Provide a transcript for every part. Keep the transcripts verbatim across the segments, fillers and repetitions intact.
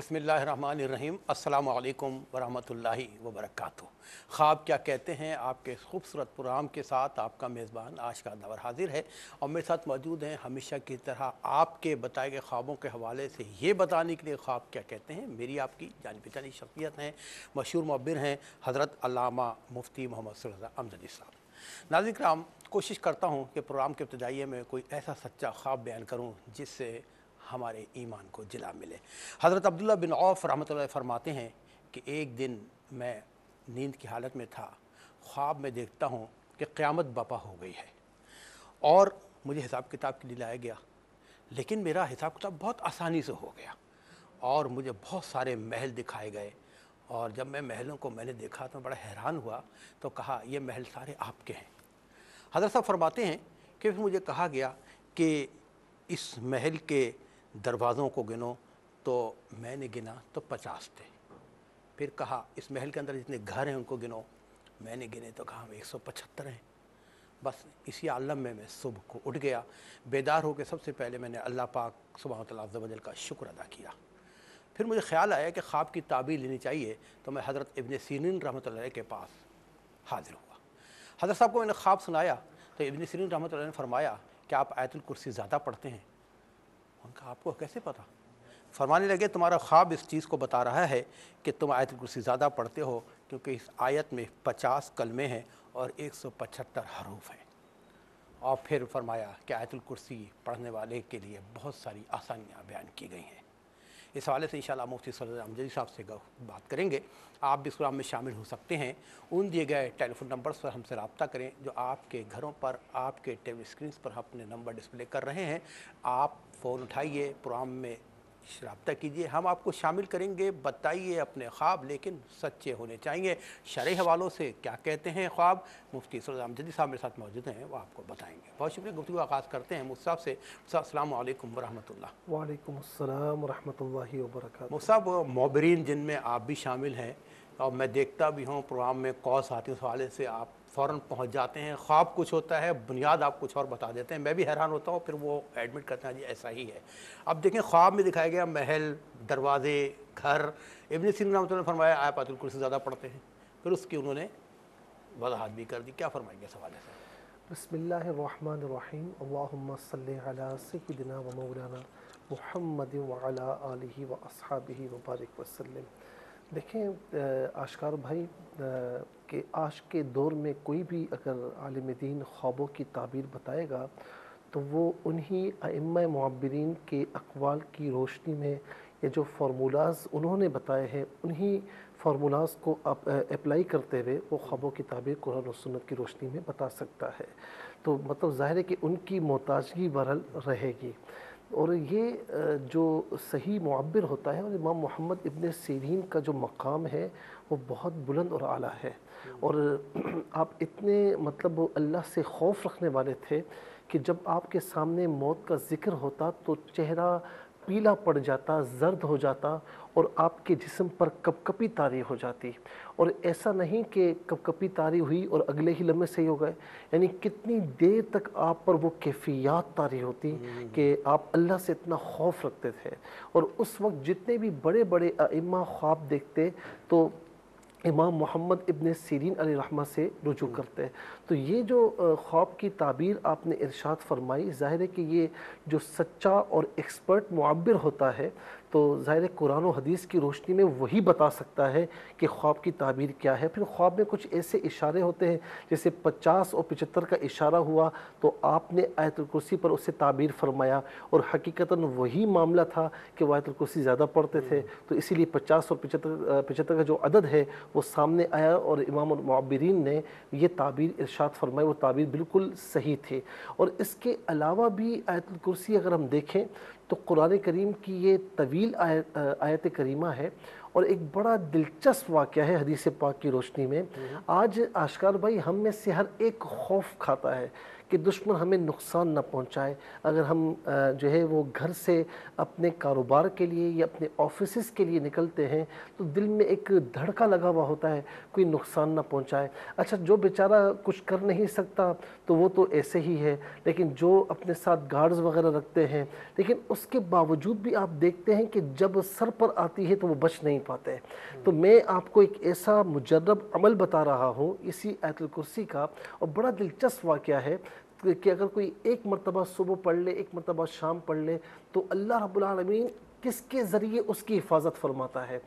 बिस्मिल्लाहिर्रहमानिर्रहीम अस्सलामु अलैकुम वरहमतुल्लाहि वबरकातुहू। ख्वाब क्या कहते हैं आपके खूबसूरत प्रोग्राम के साथ आपका मेज़बान आशकार दवर हाजिर है और मेरे साथ मौजूद हैं हमेशा की तरह आपके बताए गए ख्वाबों के हवाले से ये बताने के लिए ख्वाब क्या कहते हैं मेरी आपकी जानी पहचानी शख्सियत हैं, मशहूर मुअब्बिर हैं हज़रत अल्लामा मुफ्ती मोहम्मद रज़ा अमजदी साहब। नाज़रीन किराम, कोशिश करता हूँ कि प्रोग्राम के इब्तिदाइये में कोई ऐसा सच्चा ख्वाब बयान करूँ जिससे हमारे ईमान को जिला मिले। हज़रत अब्दुल्लाह बिन औफ़ रहमतुल्लाह फरमाते हैं कि एक दिन मैं नींद की हालत में था, ख्वाब में देखता हूँ कि क़यामत बपा हो गई है और मुझे हिसाब किताब के लिए लाया गया, लेकिन मेरा हिसाब किताब बहुत आसानी से हो गया और मुझे बहुत सारे महल दिखाए गए। और जब मैं महलों को मैंने देखा तो बड़ा हैरान हुआ, तो कहा ये महल सारे आपके हैं। हज़रत साहब फरमाते हैं कि फिर मुझे कहा गया कि इस महल के दरवाज़ों को गिनो, तो मैंने गिना तो पचास थे। फिर कहा इस महल के अंदर जितने घर हैं उनको गिनो, मैंने गिने तो कहा एक सौ पचहत्तर हैं। बस इसी आलम में मैं सुबह को उठ गया, बेदार होकर सबसे पहले मैंने अल्लाह पाक सुब्हानहू तआला अज़्ज़ा वजल का शुक्र अदा किया। फिर मुझे ख़्याल आया कि ख्वाब की ताबीर लेनी चाहिए, तो मैं हज़रत इब्न सीरीन रहमतुल्लाह के पास हाज़िर हुआ। हज़रत साहब को मैंने ख्वाब सुनाया तो इब्न सीरीन रहमतुल्लाह ने फरमाया कि आप आयतुल कुर्सी ज़्यादा पढ़ते हैं। उनका आपको कैसे पता? फरमाने लगे तुम्हारा ख्वाब इस चीज़ को बता रहा है कि तुम आयतुल कुर्सी ज़्यादा पढ़ते हो, क्योंकि इस आयत में पचास कलमे हैं और एक सौ पचहत्तर हरूफ हैं। और फिर फरमाया कि आयतुल कुर्सी पढ़ने वाले के लिए बहुत सारी आसानियाँ बयान की गई हैं। इस हवाले से इंशाअल्लाह मुफ्ती सल्लल्लाहु अलैहि वसल्लम साहब से बात करेंगे। आप भी इस प्रोग्राम में शामिल हो सकते हैं। उन दिए गए टेलीफोन नंबर्स पर हमसे रब्ता करें जो आपके घरों पर आपके टेबल स्क्रीन पर अपने नंबर डिस्प्ले कर रहे हैं। आप फ़ोन उठाइए, प्रोग्राम में रब्ता कीजिए, हम आपको शामिल करेंगे। बताइए अपने ख्वाब, लेकिन सच्चे होने चाहिए। शरई हवालों से क्या कहते हैं ख्वाब, मुफ्ती सल्लल्लाहु अलैहि वसल्लम साहब मेरे साथ मौजूद हैं, वो आपको बताएंगे। बहुत शुक्रिया। गुफ्तगू का आगाज़ करते हैं मुफ्ती साहब से। अस्सलामु अलैकुम वरहमतुल्लाह। वालेकुम अस्सलाम वरहमतुल्लाहि वबरकातुहू। मुफ्ती साहब, मोबरीन जिनमें आप भी शामिल हैं और मैं देखता भी हूँ प्रोग्राम में कॉल्स आती है, उस हवाले से आप फ़ौरन पहुँच जाते हैं। ख्वाब कुछ होता है, बुनियाद आप कुछ और बता देते हैं, मैं भी हैरान होता हूँ, फिर वो एडमिट करते हैं जी ऐसा ही है। अब देखें, ख्वाब में दिखाया गया महल, दरवाजे, घर। इब्न सीरीन रहमतुल्लाह ने फरमाया आप आयतुल कुर्सी ज़्यादा पढ़ते हैं। फिर उसकी उन्होंने वज़ाहत भी कर दी। क्या फरमाएंगे इस हवाले से? बिस्मिल्लाहिर्रहमानिर्रहीम। अल्लाहुम्मा सल्लि अला सय्यिदिना व मौलाना मुहम्मद व अला आलिहि व अस्हाबिहि व बारिक वसल्लम। देखें आशकार भाई कि आज के दौर में कोई भी अगर आलिम दीन ख्वाबों की ताबीर बताएगा तो वो उन्हीं अइम्मा मुअब्बिरीन के अक़वाल की रोशनी में ये जो फार्मूलाज़ उन्होंने बताए हैं, उन्हीं फार्मूलाज़ को अप्लाई करते हुए वो ख्वाबों की ताबीर कुरान और सुन्नत की रोशनी में बता सकता है। तो मतलब ज़ाहिर है कि उनकी मोहताजगी बहरहाल रहेगी। और ये जो सही मुअब्बिर होता है, और इमाम मोहम्मद इब्न सीरीन का जो मकाम है वो बहुत बुलंद और आला है। और आप इतने मतलब अल्लाह से खौफ रखने वाले थे कि जब आपके सामने मौत का ज़िक्र होता तो चेहरा पीला पड़ जाता, ज़र्द हो जाता और आपके जिस्म पर कपकपी तारी हो जाती। और ऐसा नहीं कि कपकपी तारी हुई और अगले ही लम्हे सही हो गए, यानी कितनी देर तक आप पर वो कैफियत तारी होती कि आप अल्लाह से इतना खौफ रखते थे। और उस वक्त जितने भी बड़े बड़े अइम्मा ख्वाब देखते तो इमाम मोहम्मद इब्न सीरीन अलैहिर्रहमा से रुजू करते हैं। तो ये जो ख्वाब की ताबीर आपने इरशाद फरमाई, ज़ाहिर है कि ये जो सच्चा और एक्सपर्ट मुअब्बिर होता है तो ज़ाहिर है कुरान और हदीस की रोशनी में वही बता सकता है कि ख्वाब की ताबीर क्या है। फिर ख्वाब में कुछ ऐसे इशारे होते हैं, जैसे पचास और पचहत्तर का इशारा हुआ तो आपने आयतुल कुर्सी पर उससे ताबीर फरमाया और हकीकतन वही मामला था कि वो आयतुल कुर्सी ज़्यादा पढ़ते थे, तो इसीलिए पचास और पचहत्तर पचहत्तर का जो अदद है वो सामने आया और इमाम मुअब्बिरीन ने ये ताबीर इरशाद फरमाई, वो ताबीर बिल्कुल सही थी। और इसके अलावा भी आयतुल कुर्सी अगर हम देखें तो कुरान करीम की ये तवील आयत आयत करीमा है और एक बड़ा दिलचस्प वाक़या है हदीस पाक की रोशनी में। आज आशकार भाई हम में से हर एक खौफ खाता है کہ دشمن ہمیں نقصان نہ پہنچائے. اگر ہم جو ہے وہ گھر سے اپنے کاروبار کے لیے یا اپنے آفیسز کے لیے نکلتے ہیں تو دل میں ایک دھڑکا لگا ہوا ہوتا ہے کوئی نقصان نہ پہنچائے. اچھا جو بیچارہ کچھ کر نہیں سکتا تو وہ تو ایسے ہی ہے, لیکن جو اپنے ساتھ گارڈز وغیرہ رکھتے ہیں, لیکن اس کے باوجود بھی آپ دیکھتے ہیں کہ جب سر پر آتی ہے تو وہ بچ نہیں پاتے. تو میں آپ کو ایک ایسا مجرب عمل بتا رہا ہوں اسی آیت الکرسی کا, اور بڑا دلچسپ واقعہ ہے کہ اگر کوئی ایک مرتبہ صبح پڑھ لے, ایک مرتبہ شام پڑھ لے, تو اللہ رب العالمین کس کے ذریعے اس کی حفاظت فرماتا ہے.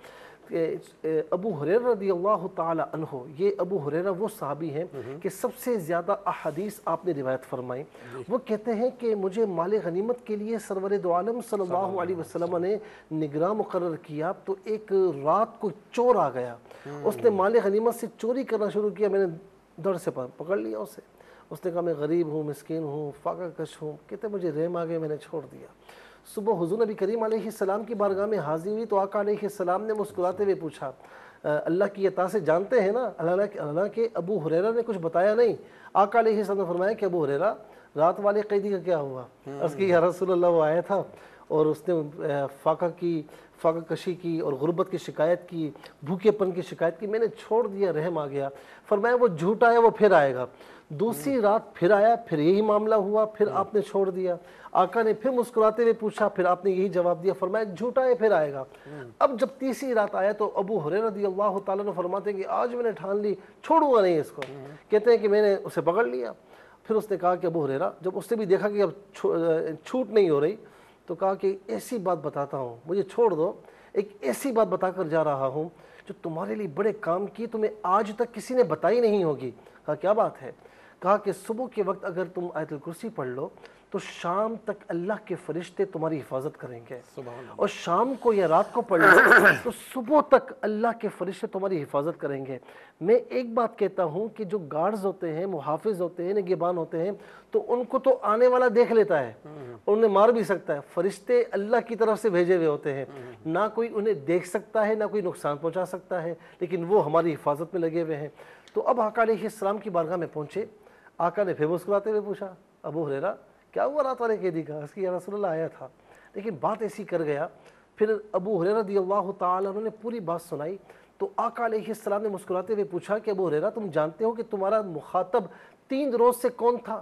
ابو ہریرہ رضی اللہ تعالی عنہ, یہ ابو ہریرہ وہ صحابی ہیں کہ سب سے زیادہ احادیث آپ نے روایت فرمائی. وہ کہتے ہیں کہ مجھے مال غنیمت کے لیے سرور دو عالم صلی اللہ علیہ وسلم نے نگراں مقرر کیا, تو ایک رات کو چور آ گیا, اس نے مال غنیمت سے چوری کرنا شروع کیا. میں نے دڑ سے پکڑ لیا اسے, اس نے کہا میں غریب ہوں, مسکین ہوں, فاقہ کش ہوں. کہتے مجھے رحم آ گئے, میں نے چھوڑ دیا. صبح حضور نبی کریم علیہ السلام کی بارگاہ میں حاضر ہوئی تو آقا علیہ السلام نے مسکراتے ہوئے پوچھا, اللہ کی عطا سے جانتے ہیں نا؟ اللہ کے ابو ہریرہ نے کچھ بتایا نہیں. آقا علیہ السلام نے فرمایا کہ ابو ہریرہ رات والے قیدی کا کیا ہوا؟ اس کی یا رسول اللہ وہ آیا تھا اور اس نے فاقہ کی فاقہ کشی کی اور غربت کی شکایت کی, بھوکے پن کی شکایت کی, میں نے چھوڑ دیا, رحم آ گیا. فرمایا وہ جھوٹا ہے, وہ پھر آئے گا. دوسری رات پھر آیا, پھر یہی معاملہ ہوا, پھر آپ نے چھوڑ دیا. آقا نے پھر مسکراتے ہوئے پوچھا, پھر آپ نے یہی جواب دیا, فرمایا جھوٹا ہے, پھر آئے گا. اب جب تیسری رات آیا تو ابو ہریرہ رضی اللہ تعالیٰ نے فرماتے ہیں کہ آج میں نے ٹھان لی, چھوڑوں گا نہیں اس کو. کہتے ہیں کہ میں نے اسے پکڑ لیا. پھر اس نے کہا کہ ابو ہریرہ, جب اس نے بھی دیکھا کہ اب چھوٹ نہیں ہو رہی, تو کہا کہ ایسی بات بتاتا ہوں, مجھے چھوڑ دو, ایک ایسی بات بتا کر جا رہا ہوں جو تمہارے لیے بڑے کام کی, تمہیں آج تک کسی نے بتائی نہیں ہوگی. کہا کیا بات ہے؟ کہا کہ صبح کے وقت اگر تم آیت الکرسی پڑھ لو تو شام تک اللہ کے فرشتے تمہاری حفاظت کریں گے, اور شام کو یا رات کو پڑھ لو تو صبح تک اللہ کے فرشتے تمہاری حفاظت کریں گے. میں ایک بات کہتا ہوں کہ جو گارڈز ہوتے ہیں, محافظ ہوتے ہیں, نگہبان ہوتے ہیں, تو ان کو تو آنے والا دیکھ لیتا ہے, انہیں مار بھی سکتا ہے. فرشتے اللہ کی طرف سے بھیجے ہوئے ہوتے ہیں, نہ کوئی انہیں دیکھ سکتا ہے, نہ کوئی نقصان پہنچا سکتا ہے, لیکن وہ ہماری حفاظت میں لگے ہوئے ہیں. تو اب آقا علیہ السلام کی بارگاہ میں پہنچے. آقا نے پھر مسکراتے ہوئے پوچھا, ابو ہریرہ کیا ہوا رات والے قیدی کا؟ اس کی یا رسول اللہ آیا تھا, لیکن بات ایسی کر گیا. پھر ابو ہریرہ رضی اللہ تعالیٰ عنہ نے پوری بات سنائی. تو آقا علیہ السلام نے مسکراتے ہوئے پوچھا کہ ابو ہریرہ تم جانتے ہو کہ تمہارا مخاطب تین روز سے کون تھا؟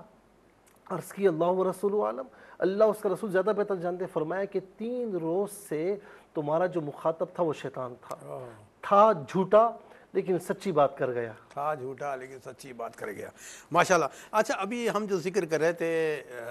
عرض کی اللہ و رسول عالم, اللہ اس کا رسول زیادہ بہتر جانتے. فرمایا کہ تین روز سے تمہارا جو مخاطب تھا وہ شیطان تھا. تھا جھوٹا لیکن سچی بات کر گیا. تھا جھوٹا لیکن سچی بات کر گیا. ماشاءاللہ. اچھا ابھی ہم جو ذکر کر رہے تھے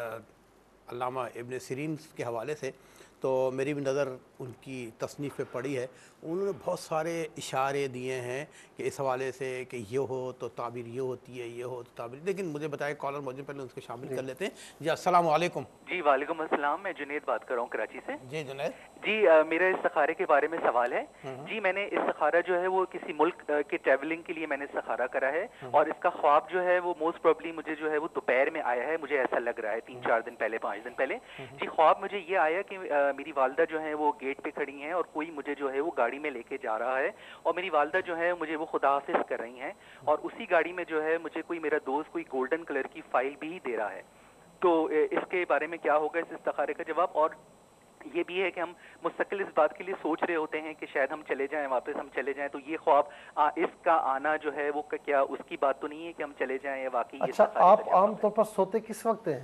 علامہ ابن سیرین کے حوالے سے, تو میری بھی نظر ان کی تصنیف پہ پڑی ہے. انہوں نے بہت سارے اشارے دیے ہیں کہ اس حوالے سے کہ یہ ہو تو تعبیر یہ ہوتی ہے, یہ ہو تو تعبیر. لیکن مجھے بتائے کالر موجود, پہلے اس کو شامل کر لیتے ہیں. جی السلام علیکم. جی وعلیکم السلام, میں جنید بات کر رہا ہوں کراچی سے. جی جنید. جی میرا استخارے کے بارے میں سوال ہے. جی میں نے استخارہ جو ہے وہ کسی ملک کے ٹریولنگ کے لیے میں نے استخارہ کرا ہے, اور اس کا خواب جو ہے وہ موسٹ پروبلی مجھے جو ہے وہ دوپہر میں آیا ہے, مجھے ایسا لگ رہا ہے تین چار دن پہلے, پانچ دن پہلے. جی خواب مجھے یہ آیا کہ میری والدہ جو ہے وہ گیٹ پہ کھڑی ہیں اور کوئی مجھے جو ہے وہ گاڑی میں لے کے جا رہا ہے, اور میری والدہ جو ہے مجھے وہ خدا حافظ کر رہی ہیں, اور اسی گاڑی میں جو ہے مجھے کوئی میرا دوست کوئی گولڈن کلر کی فائل بھی دے رہا ہے. تو اس کے بارے میں کیا ہوگا اس استخارے کا جواب؟ اور یہ بھی ہے کہ ہم مستقل اس بات کے لیے سوچ رہے ہوتے ہیں کہ شاید ہم چلے جائیں, واپس ہم چلے جائیں, تو یہ خواب اس کا آنا جو ہے وہ کیا اس کی بات تو نہیں ہے کہ ہم چلے جائیں یا واقعی؟ اچھا آپ عام طور پر سوتے کس وقت ہیں؟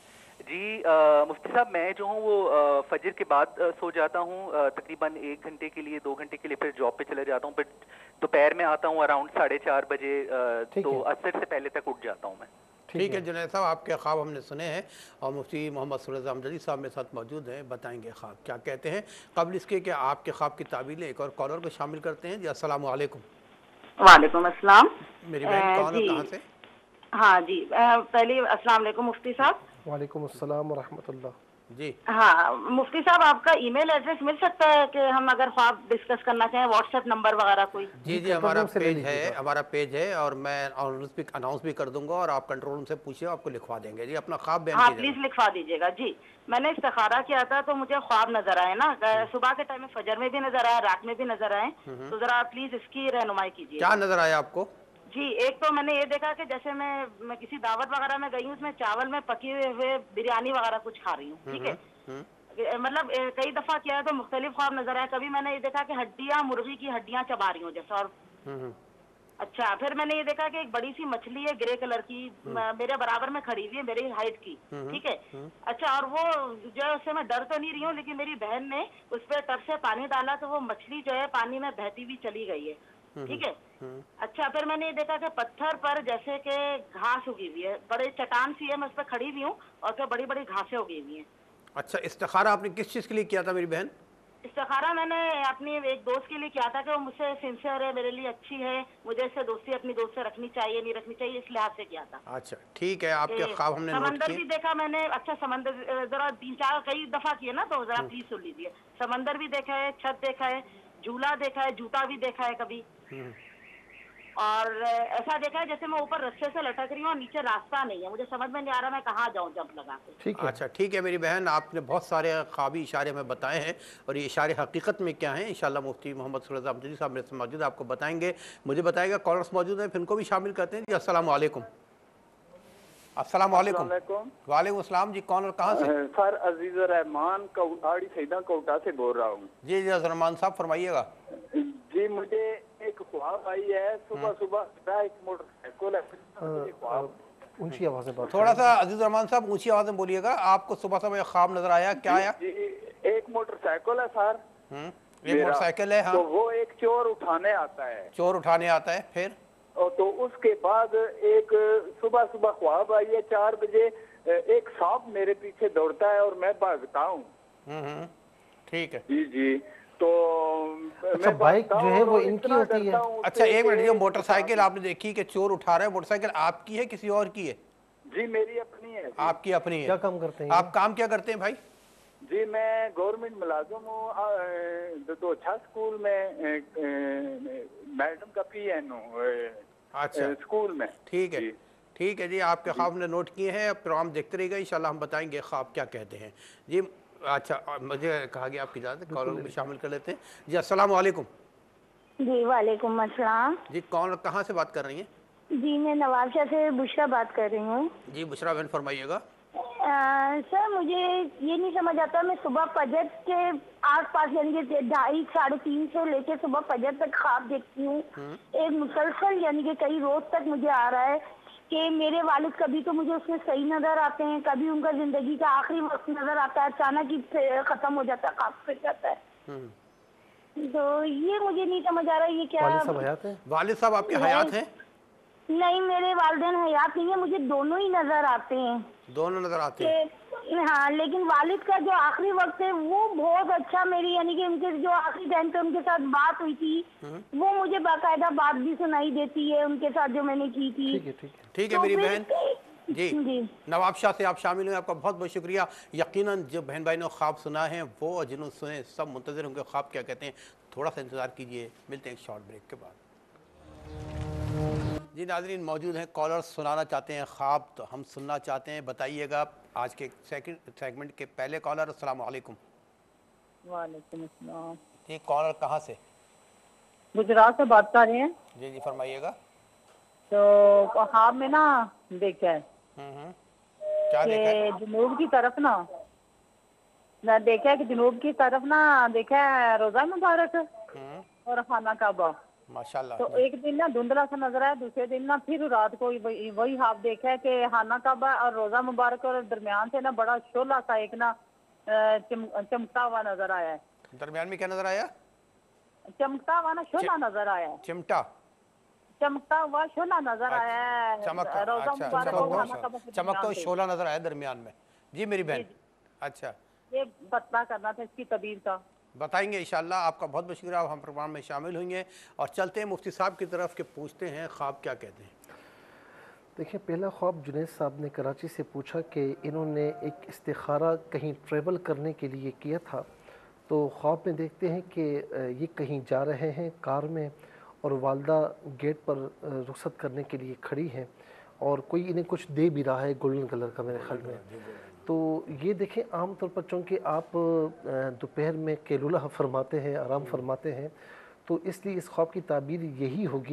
جی مفتی صاحب میں جو ہوں وہ فجر کے بعد سو جاتا ہوں تقریباً ایک گھنٹے کے لیے, دو گھنٹے کے لیے, پھر جاب پہ چلے جاتا ہوں, پھر دوپہر میں آتا ہوں اراؤنڈ ساڑھے چار بجے, تو عصر سے پہلے تک اٹھ جاتا ہوں میں. ٹھیک ہے جنید صاحب, آپ کے خواب ہم نے سنے ہیں, اور مفتی محمد رضا امجدی صاحب میرے ساتھ موجود ہیں, بتائیں گے خواب کیا کہتے ہیں. قبل اس کے کہ آپ کے خواب کی تعبیریں ایک اور کالر کو شامل کرتے ہیں. جی السلام علیکم. وعلیکم السلام. میری بہن کون ہے, کہاں سے؟ ہاں جی پہلے السلام علیکم مفتی صاحب. وعلیکم السلام ورحمۃ اللہ. جی ہاں مفتی صاحب آپ کا ای میل ایڈریس مل سکتا ہے کہ ہم اگر خواب ڈسکس کرنا چاہیں, واٹس ایپ نمبر وغیرہ کوئی؟ جی جی ہمارا پیج ہے, ہمارا پیج ہے, اور میں اناؤنس بھی کر دوں گا, اور آپ کنٹرول روم سے پوچھیں, آپ کو لکھوا دیں گے. جی اپنا خواب بیان کیجیے. ہاں پلیز لکھوا دیجیے گا. جی میں نے استخارہ کیا تھا تو مجھے خواب نظر آئے نا, صبح کے ٹائم میں فجر میں بھی نظر آیا, رات میں بھی نظر آئے, تو ذرا پلیز اس کی رہنمائی کیجیے. کیا نظر آیا آپ کو؟ جی ایک تو میں نے یہ دیکھا کہ جیسے میں میں کسی دعوت وغیرہ میں گئی ہوں، اس میں چاول میں پکی ہوئے بریانی وغیرہ کچھ کھا رہی ہوں، ٹھیک ہے، مطلب کئی دفعہ کیا ہے تو مختلف خواب نظر آئے. کبھی میں نے یہ دیکھا کہ ہڈیاں مرغی کی ہڈیاں چبا رہی ہوں جیسا. اور اچھا پھر میں نے یہ دیکھا کہ ایک بڑی سی مچھلی ہے گرے کلر کی میرے برابر میں کھڑی ہوئی ہے میری ہائٹ کی، ٹھیک ہے. اچھا اور وہ جو ہے اس سے میں ڈر تو نہیں رہی ہوں، لیکن میری بہن نے اس پہ ٹب سے پانی ڈالا تو وہ مچھلی جو ہے پانی میں بہتی ہوئی چلی گئی ہے، ٹھیک ہے. اچھا پھر میں نے یہ دیکھا کہ پتھر پر جیسے کہ گھاس اگی ہوئی ہے، بڑے چٹان سی ہے، میں اس پہ کھڑی ہوئی ہوں اور پھر بڑی بڑی گھاسیں اگی ہوئی ہیں. اچھا استخارہ آپ نے کس چیز کے لیے کیا تھا میری بہن؟ استخارہ میں نے اپنی ایک دوست کے لیے کیا تھا کہ وہ مجھ سے سنسیئر ہے، میرے لیے اچھی ہے، مجھے اس سے دوستی اپنی دوست سے رکھنی چاہیے نہیں رکھنی چاہیے، اس لحاظ سے کیا تھا. اچھا ٹھیک ہے، آپ کے خواب ہم نے نوٹ سمندر کیے. بھی دیکھا میں نے. اچھا سمندر ذرا تین چار کئی دفعہ کیے نا تو ذرا پلیز سن لیجیے. سمندر بھی دیکھا ہے، چھت دیکھا ہے، جھولا دیکھا ہے، جوتا بھی دیکھا ہے کبھی، اور ایسا دیکھا ہے جیسے میں اوپر رسے سے لٹک رہی ہوں اور نیچے راستہ نہیں ہے، مجھے سمجھ میں نہیں آ رہا میں کہاں جاؤں جمپ لگا کے. اچھا ٹھیک ہے میری بہن، آپ نے بہت سارے خوابی اشارے ہمیں بتائے ہیں اور یہ اشارے حقیقت میں کیا ہیں انشاءاللہ مفتی محمد صلی اللہ علیہ وسلم صاحب میرے سے موجود آپ کو بتائیں گے. مجھے بتائے گا کالرس موجود ہیں پھر ان کو بھی شامل کرتے ہیں. جی السلام علیکم. السلام علیکم. وعلیکم السلام. جی کون اور کہاں سے؟ سر عزیز الرحمان آڑی سیدہ کوٹا سے بول رہا ہوں. جی جی الرحمان صاحب فرمائیے گا. جی مجھے ایک خواب آئی ہے، صبح صبح ایک موٹر سائیکل ہے. اونچی آواز میں بات تھوڑا سا عزیز الرحمان صاحب اونچی آواز میں بولیے گا. آپ کو صبح صبح خواب نظر آیا، کیا آیا؟ جی ایک موٹر سائیکل ہے سر، ایک موٹر سائیکل ہے. ہاں تو وہ ایک چور اٹھانے آتا ہے. چور اٹھانے آتا ہے پھر؟ تو اس کے بعد ایک صبح صبح خواب آئی ہے چار بجے، ایک سانپ میرے پیچھے دوڑتا ہے اور میں بھاگتا ہوں. ٹھیک ہے. جی جی تو اچھا بائک جو ہے وہ ان کی ہوتی ہے؟ اچھا ایک منٹ، جو موٹر سائیکل آپ نے دیکھی کہ چور اٹھا رہا ہے، موٹر سائیکل آپ کی ہے کسی اور کی ہے؟ جی میری اپنی ہے. آپ کی اپنی ہے. کیا کام کرتے ہیں آپ کام کیا کرتے ہیں بھائی؟ جی میں گورنمنٹ ملازم ہوں، دو اچھا اسکول میں میڈم کا پی این ہوں. اچھا اسکول میں. ٹھیک ہے ٹھیک ہے جی، آپ کے خواب نے نوٹ کیے ہیں. پروگرام دیکھتے رہیے گا انشاءاللہ ہم بتائیں گے خواب کیا کہتے ہیں. جی اچھا مجھے کہا گیا آپ کی اجازت ہے کالر کو بھی شامل کر لیتے ہیں. جی السلام علیکم. جی وعلیکم السلام. جی کون کہاں سے بات کر رہی ہیں؟ جی میں نوابشاہ سے بشرا بات کر رہی ہوں. جی بشرا بہن فرمائیے گا. سر مجھے یہ نہیں سمجھ آتا، میں صبح فجر کے آس پاس یعنی کہ ڈھائی ساڑھے تین سے لے کے صبح فجر تک خواب دیکھتی ہوں. ایک مسلسل یعنی کہ کئی روز تک مجھے آ رہا ہے کہ میرے والد کبھی تو مجھے اس میں صحیح نظر آتے ہیں، کبھی ان کا زندگی کا آخری وقت نظر آتا ہے، اچانک ہی ختم ہو جاتا ہے، خواب پھر جاتا ہے. تو یہ مجھے نہیں سمجھ آ رہا ہے یہ کیا. والد صاحب حیات ہیں؟ والد صاحب آپ کے حیات ہیں؟ نہیں میرے والدین حیات نہیں ہیں، مجھے دونوں ہی نظر آتے ہیں. دونوں نظر آتے ہیں؟ ہاں لیکن والد کا جو آخری وقت ہے وہ بہت اچھا، میری یعنی کہ ان کے جو آخری ٹائم پہ ان کے ساتھ بات ہوئی تھی وہ مجھے باقاعدہ بات بھی سنائی دیتی ہے ان کے ساتھ جو میں نے کی تھی. ٹھیک ہے میری بہن. جی نواب شاہ سے آپ شامل ہوئے، آپ کا بہت بہت شکریہ. یقیناً جو بہن بھائی نے خواب سنا ہے وہ جنہوں سنے سب منتظر ہوں گے خواب کیا کہتے ہیں. تھوڑا سا انتظار کیجئے، ملتے ہیں ایک شارٹ بریک کے بعد. جی ناظرین موجود ہیں، کالرز سنانا چاہتے ہیں خواب تو ہم سننا چاہتے ہیں. بتائیے گا آج کے سیکنڈ سیگمنٹ کے پہلے کالر. السلام علیکم. وعلیکم السلام. جی کالر کہاں سے؟ گجرات سے بات کر رہے ہیں. جی جی فرمائیے گا. تو خواب میں نا دیکھا ہے کہ جنوب کی طرف نا نہ دیکھا ہے کہ جنوب کی طرف نا دیکھا ہے روزہ مبارک اور خانہ کعبہ. ماشاءاللہ. تو ایک دن نا دھندلا سا نظر آیا، دوسرے دن نا پھر رات کو وہی خواب دیکھا ہے کہ خانہ کعبہ اور روزہ مبارک اور درمیان سے نا بڑا شعلہ سا ایک نا چمکتا ہوا نظر آیا ہے. درمیان میں کیا نظر آیا؟ چمکتا ہوا نا شعلہ نظر آیا ہے. چمٹا چمکتا ہوا شعلہ نظر آیا ہے. چمکتا ہوا شعلہ نظر آیا درمیان میں. جی میری بہن. اچھا یہ بتلا کرنا تھا اس کی تعبیر کا. بتائیں گے انشاءاللہ. آپ کا بہت بہت شکریہ، ہم پروگرام میں شامل ہوئی ہیں اور چلتے ہیں مفتی صاحب کی طرف کہ پوچھتے ہیں خواب کیا کہتے ہیں. دیکھیں پہلا خواب جنید صاحب نے کراچی سے پوچھا کہ انہوں نے ایک استخارہ کہیں ٹریول کرنے کے لیے کیا تھا. تو خواب میں دیکھتے ہیں کہ یہ کہیں جا رہے ہیں کار میں اور والدہ گیٹ پر رخصت کرنے کے لیے کھڑی ہیں اور کوئی انہیں کچھ دے بھی رہا ہے گولڈن کلر کا میرے خیال میں. تو یہ دیکھیں عام طور پر چونکہ آپ دوپہر میں قیلولہ فرماتے ہیں، آرام فرماتے ہیں، تو اس لیے اس خواب کی تعبیر یہی ہوگی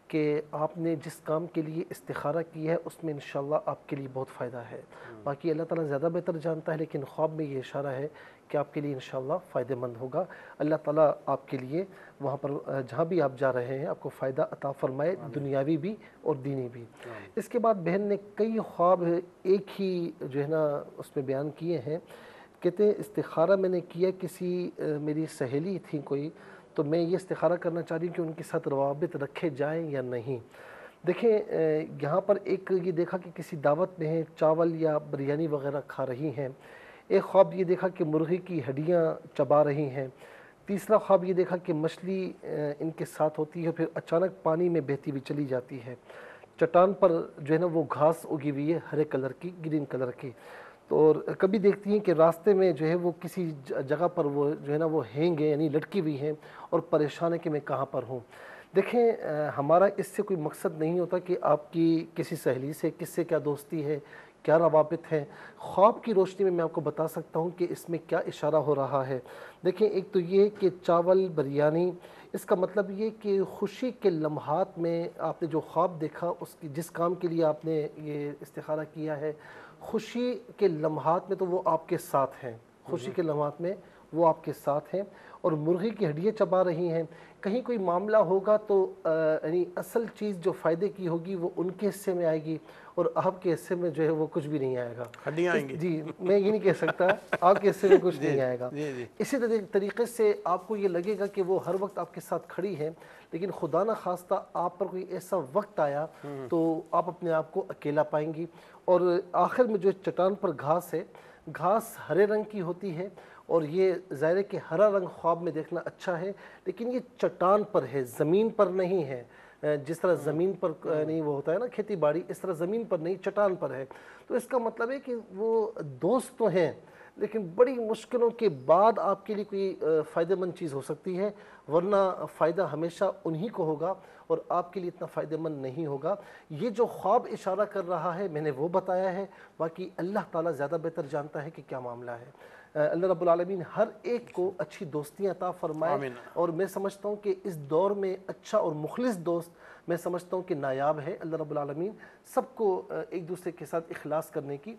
کہ آپ نے جس کام کے لیے استخارہ کی ہے اس میں انشاءاللہ آپ کے لیے بہت فائدہ ہے. باقی اللہ تعالیٰ زیادہ بہتر جانتا ہے، لیکن خواب میں یہ اشارہ ہے کہ آپ کے لیے انشاءاللہ فائدہ مند ہوگا. اللہ تعالیٰ آپ کے لیے وہاں پر جہاں بھی آپ جا رہے ہیں آپ کو فائدہ عطا فرمائے، دنیاوی بھی اور دینی بھی. اس کے بعد بہن نے کئی خواب ایک ہی جو ہے نا اس میں بیان کیے ہیں. کہتے ہیں استخارہ میں نے کیا، کسی میری سہیلی تھی کوئی، تو میں یہ استخارہ کرنا چاہ رہی ہوں کہ ان کے ساتھ روابط رکھے جائیں یا نہیں. دیکھیں یہاں پر ایک یہ دیکھا کہ کسی دعوت میں ہیں، چاول یا بریانی وغیرہ کھا رہی ہیں. ایک خواب یہ دیکھا کہ مرغی کی ہڈیاں چبا رہی ہیں. تیسرا خواب یہ دیکھا کہ مچھلی ان کے ساتھ ہوتی ہے، پھر اچانک پانی میں بہتی ہوئی چلی جاتی ہے. چٹان پر جو ہے نا وہ گھاس اگی ہوئی ہے ہرے کلر کی، گرین کلر کی. تو اور کبھی دیکھتی ہیں کہ راستے میں جو ہے وہ کسی جگہ پر وہ جو ہے نا وہ ہینگ ہیں، یعنی لٹکی ہوئی ہیں اور پریشان ہے کہ میں کہاں پر ہوں. دیکھیں ہمارا اس سے کوئی مقصد نہیں ہوتا کہ آپ کی کسی سہیلی سے کس سے کیا دوستی ہے، کیا روابط ہیں. خواب کی روشنی میں میں آپ کو بتا سکتا ہوں کہ اس میں کیا اشارہ ہو رہا ہے. دیکھیں ایک تو یہ کہ چاول بریانی، اس کا مطلب یہ کہ خوشی کے لمحات میں آپ نے جو خواب دیکھا، اس کی جس کام کے لیے آپ نے یہ استخارہ کیا ہے، خوشی کے لمحات میں تو وہ آپ کے ساتھ ہیں، خوشی کے لمحات میں وہ آپ کے ساتھ ہیں. اور مرغی کی ہڈیاں چبا رہی ہیں. کہیں کوئی معاملہ ہوگا تو یعنی اصل چیز جو فائدے کی ہوگی وہ ان کے حصے میں آئے گی اور آپ کے حصے میں جو ہے وہ کچھ بھی نہیں آئے گا. ہڈیاں آئیں گی. جی میں یہ نہیں کہہ سکتا، آپ کے حصے میں کچھ نہیں آئے گا. اسی طریقے سے آپ کو یہ لگے گا کہ وہ ہر وقت آپ کے ساتھ کھڑی ہے، لیکن خدا نہ خواستہ آپ پر کوئی ایسا وقت آیا تو آپ اپنے آپ کو اکیلا پائیں گی. اور آخر میں جو چٹان پر گھاس ہے، گھاس ہرے رنگ کی ہوتی ہے، اور یہ ظاہر ہے کہ ہرا رنگ خواب میں دیکھنا اچھا ہے، لیکن یہ چٹان پر ہے، زمین پر نہیں ہے. جس طرح زمین پر نہیں وہ ہوتا ہے نا کھیتی باڑی، اس طرح زمین پر نہیں، چٹان پر ہے. تو اس کا مطلب ہے کہ وہ دوست تو ہیں، لیکن بڑی مشکلوں کے بعد آپ کے لیے کوئی فائدہ مند چیز ہو سکتی ہے، ورنہ فائدہ ہمیشہ انہی کو ہوگا اور آپ کے لیے اتنا فائدہ مند نہیں ہوگا. یہ جو خواب اشارہ کر رہا ہے میں نے وہ بتایا ہے، باقی اللہ تعالیٰ زیادہ بہتر جانتا ہے کہ کیا معاملہ ہے. اللہ رب العالمین ہر ایک کو اچھی دوستیاں عطا فرمائے. اور میں سمجھتا ہوں کہ اس دور میں اچھا اور مخلص دوست میں سمجھتا ہوں کہ نایاب ہے. اللہ رب العالمین سب کو ایک دوسرے کے ساتھ اخلاص کرنے کی،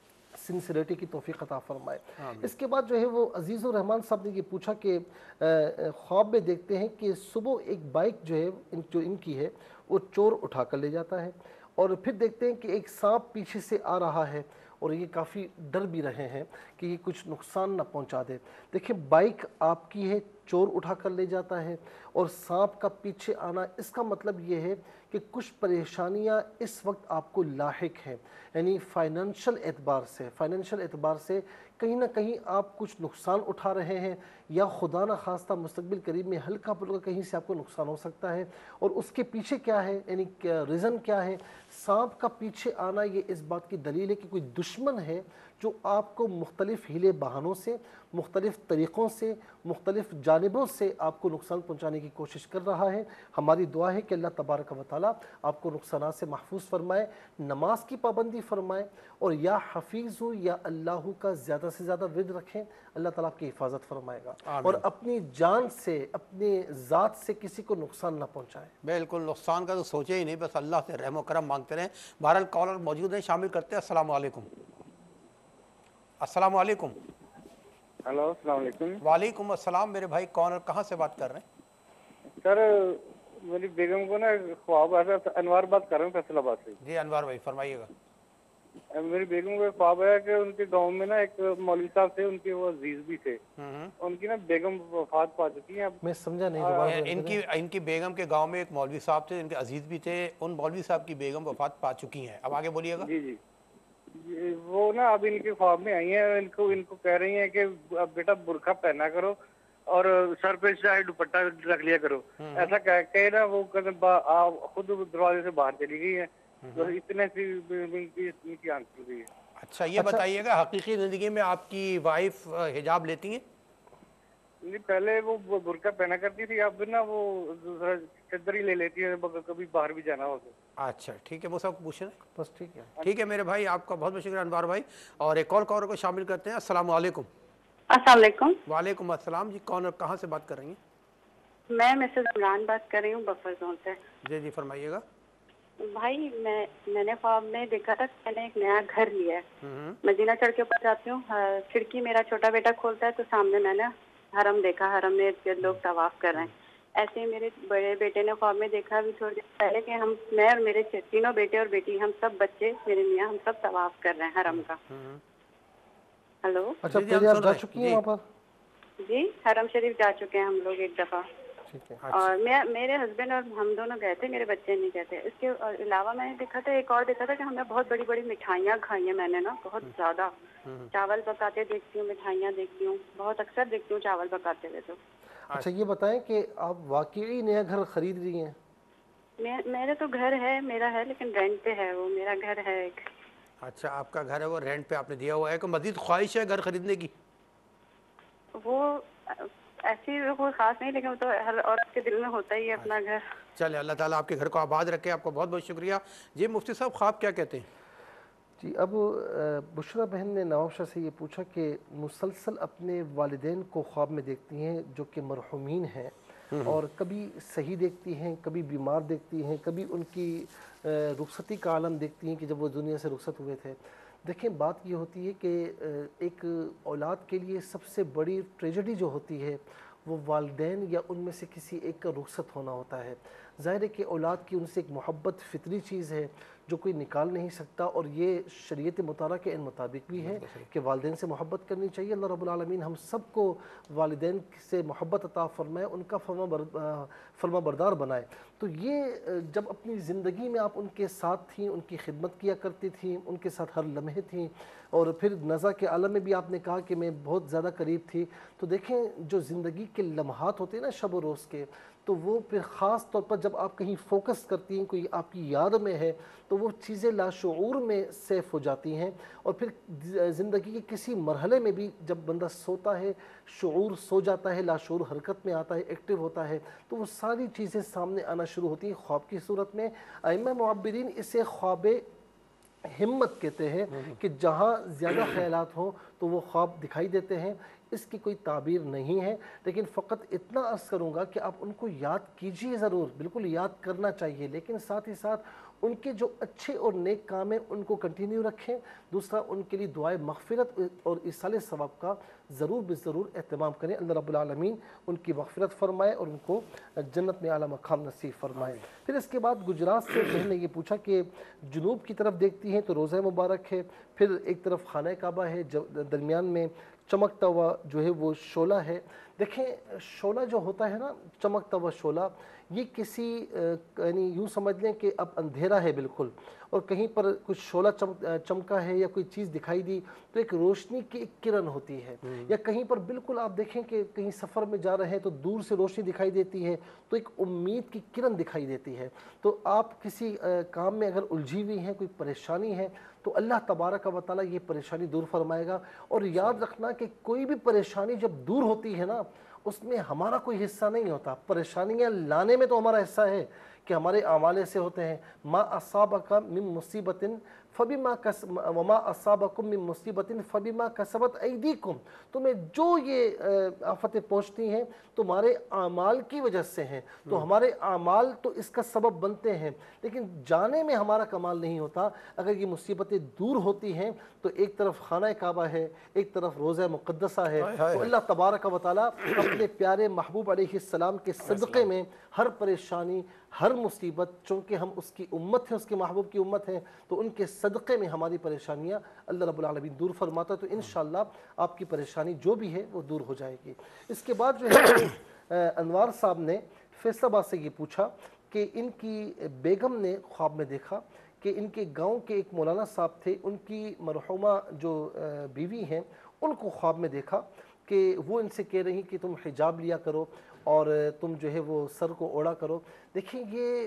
سنسریٹی کی توفیق عطا فرمائے. اس کے بعد جو ہے وہ عزیز الرحمان صاحب نے یہ پوچھا کہ خواب میں دیکھتے ہیں کہ صبح ایک بائک جو ہے جو ان کی ہے وہ چور اٹھا کر لے جاتا ہے، اور پھر دیکھتے ہیں کہ ایک سانپ پیچھے سے آ رہا ہے اور یہ کافی ڈر بھی رہے ہیں کہ یہ کچھ نقصان نہ پہنچا دے. دیکھیں بائک آپ کی ہے، چور اٹھا کر لے جاتا ہے، اور سانپ کا پیچھے آنا، اس کا مطلب یہ ہے کہ کچھ پریشانیاں اس وقت آپ کو لاحق ہیں. یعنی فائنینشل اعتبار سے فائنینشل اعتبار سے کہیں نہ کہیں آپ کچھ نقصان اٹھا رہے ہیں، یا خدا نہ خواستہ مستقبل قریب میں ہلکا پھلکا کہیں سے آپ کو نقصان ہو سکتا ہے. اور اس کے پیچھے کیا ہے، یعنی ریزن کیا ہے؟ سانپ کا پیچھے آنا یہ اس بات کی دلیل ہے کہ کوئی دشمن ہے جو آپ کو مختلف ہیلے بہانوں سے، مختلف طریقوں سے، مختلف جانبوں سے آپ کو نقصان پہنچانے کی کوشش کر رہا ہے. ہماری دعا ہے کہ اللہ تبارک و تعالیٰ آپ کو نقصانات سے محفوظ فرمائے، نماز کی پابندی فرمائے، اور یا حفیظ یا اللہ کا زیادہ سے زیادہ ورد رکھیں. اللہ تعالیٰ آپ کی حفاظت فرمائے گا، اور اپنی جان سے، اپنی ذات سے کسی کو نقصان نہ پہنچائے. بالکل نقصان کا تو سوچے ہی نہیں، بس اللہ سے رحم و کرم مانگتے رہیں. بہرحال کالر موجود ہیں، شامل کرتے ہیں. السلام علیکم. السلام علیکم. ہلو السلام علیکم. وعلیکم السلام. میرے بھائی کون اور کہاں سے بات کر رہے ہیں؟ سر میری بیگم کو نا خواب آیا تھا. انوار بات کر رہا ہوں فیصل آباد سے. جی انوار بھائی فرمائیے گا. میری بیگم کو خواب آیا کہ ان کے گاؤں میں نا ایک مولوی صاحب تھے، ان کے وہ عزیز بھی تھے، ان کی نا بیگم وفات پا چکی ہیں. میں سمجھا نہیں. ان کی ان کی بیگم کے گاؤں میں ایک مولوی صاحب تھے، ان کے عزیز بھی تھے، ان مولوی صاحب کی بیگم وفات پا چکی ہیں. اب آگے بولیے گا. جی جی وہ نا اب ان کے خواب میں آئی ہیں، ان کو ان کو کہہ رہی ہیں کہ بیٹا برقع پہنا کرو اور سر پہ چاہے دوپٹہ رکھ لیا کرو. ایسا کہے نا وہ خود دروازے سے باہر چلی گئی ہیں. اتنے سی ان کی آنکھ کھل گئی ہے. اچھا یہ بتائیے گا حقیقی زندگی میں آپ کی وائف حجاب لیتی ہیں؟ نہیں پہلے وہ برقع پہنا کرتی تھی، اب نا وہ چادر ہی لے لیتی ہے کبھی باہر بھی جانا ہو تو. اچھا ٹھیک ہے، وہ سب پوچھ رہے ہیں. بس ٹھیک ہے. ٹھیک ہے میرے بھائی، آپ کا بہت بہت شکریہ انوار بھائی. اور ایک اور کالر کو شامل کرتے ہیں. السلام علیکم. السلام علیکم. وعلیکم السلام. جی کون اور کہاں سے بات کر رہی ہیں؟ میں مسز عمران بات کر رہی ہوں بفر زون سے. جی جی فرمائیے گا. بھائی میں میں نے خواب میں دیکھا تھا کہ میں نے ایک نیا گھر لیا ہے. مدینہ چڑھ کے اوپر جاتی ہوں, کھڑکی میرا چھوٹا بیٹا کھولتا ہے تو سامنے میں نے حرم دیکھا, حرم میں لوگ طواف کر رہے ہیں. ایسے ہی میرے بڑے بیٹے نے خواب میں دیکھا بھی تھوڑی دیر پہلے کہ ہم میں اور میرے تینوں بیٹے اور بیٹی ہم سب بچے میرے میاں ہم سب طواف کر رہے ہیں حرم کا. ہلو. اچھا پہلے آپ جا چکی ہیں وہاں پر؟ جی حرم شریف جا چکے ہیں ہم لوگ ایک دفعہ, اور میں میرے ہسبینڈ اور ہم دونوں گئے تھے, میرے بچے نہیں گئے تھے. اس کے علاوہ میں نے دیکھا تھا ایک اور دیکھا تھا کہ ہم نے بہت بڑی بڑی مٹھائیاں کھائی ہیں میں نے نا, بہت زیادہ چاول پکاتے دیکھتی ہوں, مٹھائیاں دیکھتی ہوں, بہت اکثر دیکھتی ہوں چاول پکاتے ہوئے. تو اچھا یہ بتائیں کہ آپ واقعی نیا گھر خرید رہی ہیں؟ میرا تو گھر ہے, میرا ہے لیکن رینٹ پہ ہے, وہ میرا گھر ہے ایک. اچھا آپ کا گھر ہے وہ رینٹ پہ آپ نے دیا ہوا ہے, کہ مزید خواہش ہے گھر خریدنے کی؟ وہ ایسی کوئی خاص نہیں, لیکن وہ تو ہر عورت کے دل میں ہوتا ہی ہے اپنا گھر. چلے اللہ تعالیٰ آپ کے گھر کو آباد رکھے. آپ کو بہت بہت شکریہ. جی مفتی صاحب خواب کیا کہتے ہیں؟ جی اب بشرا بہن نے نواب شاہ سے یہ پوچھا کہ مسلسل اپنے والدین کو خواب میں دیکھتی ہیں جو کہ مرحومین ہیں, اور کبھی صحیح دیکھتی ہیں, کبھی بیمار دیکھتی ہیں, کبھی ان کی رخصتی کا عالم دیکھتی ہیں کہ جب وہ دنیا سے رخصت ہوئے تھے. دیکھیں بات یہ ہوتی ہے کہ ایک اولاد کے لیے سب سے بڑی ٹریجڈی جو ہوتی ہے وہ والدین یا ان میں سے کسی ایک کا رخصت ہونا ہوتا ہے. ظاہر ہے کہ اولاد کی ان سے ایک محبت فطری چیز ہے جو کوئی نکال نہیں سکتا, اور یہ شریعت مطالعہ کے ان مطابق بھی ہے کہ والدین سے محبت کرنی چاہیے. اللہ رب العالمین ہم سب کو والدین سے محبت عطا فرمائے, ان کا فرما بردار بنائے. تو یہ جب اپنی زندگی میں آپ ان کے ساتھ تھیں, ان کی خدمت کیا کرتی تھیں, ان کے ساتھ ہر لمحے تھیں, اور پھر نزا کے عالم میں بھی آپ نے کہا کہ میں بہت زیادہ قریب تھی, تو دیکھیں جو زندگی کے لمحات ہوتے ہیں نا شب و روز کے, تو وہ پھر خاص طور پر جب آپ کہیں فوکس کرتی ہیں, کوئی آپ کی یاد میں ہے, تو وہ چیزیں لاشعور میں سیف ہو جاتی ہیں. اور پھر زندگی کے کسی مرحلے میں بھی جب بندہ سوتا ہے, شعور سو جاتا ہے, لاشعور حرکت میں آتا ہے, ایکٹیو ہوتا ہے, تو وہ ساری چیزیں سامنے آنا شروع ہوتی ہیں خواب کی صورت میں. ائمہ معبرین اسے خواب ہمت کہتے ہیں کہ جہاں زیادہ خیالات ہوں تو وہ خواب دکھائی دیتے ہیں. اس کی کوئی تعبیر نہیں ہے, لیکن فقط اتنا عرض کروں گا کہ آپ ان کو یاد کیجئے ضرور, بالکل یاد کرنا چاہیے, لیکن ساتھ ہی ساتھ ان کے جو اچھے اور نیک کام ہیں ان کو کنٹینیو رکھیں. دوسرا ان کے لیے دعائے مغفرت اور ایصال ثواب کا ضرور بضرور اہتمام کریں. اللہ رب العالمین ان کی مغفرت فرمائے اور ان کو جنت میں اعلیٰ مقام نصیب فرمائے. پھر اس کے بعد گجرات سے بہن نے یہ پوچھا کہ جنوب کی طرف دیکھتی ہیں تو روزہ مبارک ہے, پھر ایک طرف خانہ کعبہ ہے, درمیان میں چمکتا ہوا جو ہے وہ شعلہ ہے. دیکھیں شعلہ جو ہوتا ہے نا, چمکتا ہوا شعلہ, یہ کسی یعنی یوں سمجھ لیں کہ اب اندھیرا ہے بالکل, اور کہیں پر کچھ شعلہ چمکا ہے یا کوئی چیز دکھائی دی تو ایک روشنی کی ایک کرن ہوتی ہے. یا کہیں پر بالکل آپ دیکھیں کہ کہیں سفر میں جا رہے ہیں تو دور سے روشنی دکھائی دیتی ہے تو ایک امید کی کرن دکھائی دیتی ہے. تو آپ کسی کام میں اگر الجھی ہوئی ہیں, کوئی پریشانی ہے, تو اللہ تبارک و تعالیٰ یہ پریشانی دور فرمائے گا. اور یاد رکھنا کہ کوئی بھی پریشانی جب دور ہوتی ہے نا, اس میں ہمارا کوئی حصہ نہیں ہوتا. پریشانیاں لانے میں تو ہمارا حصہ ہے کہ ہمارے اعمال ایسے ہوتے ہیں, ما اصابک من مصیبت فبما وما اصابکم من مصیبت فبما کسبت ایدیکم, تمہیں جو یہ آفتیں پہنچتی ہیں تمہارے اعمال کی وجہ سے ہیں. تو ہمارے اعمال تو اس کا سبب بنتے ہیں, لیکن جانے میں ہمارا کمال نہیں ہوتا. اگر یہ مصیبتیں دور ہوتی ہیں تو ایک طرف خانہ کعبہ ہے, ایک طرف روضہ مقدسہ ہے, تو اللہ تبارک و تعالیٰ اپنے پیارے محبوب علیہ السلام کے صدقے میں ہر پریشانی, ہر مصیبت, چونکہ ہم اس کی امت ہیں, اس کے محبوب کی امت ہیں, تو ان کے صدقے میں ہماری پریشانیاں اللہ رب العالمین دور فرماتا ہے. تو انشاءاللہ آپ کی پریشانی جو بھی ہے وہ دور ہو جائے گی. اس کے بعد جو ہے انوار صاحب نے فیصل آباد سے یہ پوچھا کہ ان کی بیگم نے خواب میں دیکھا کہ ان کے گاؤں کے ایک مولانا صاحب تھے, ان کی مرحومہ جو بیوی ہیں ان کو خواب میں دیکھا کہ وہ ان سے کہہ رہی کہ تم حجاب لیا کرو اور تم جو ہے وہ سر کو اوڑا کرو. دیکھیں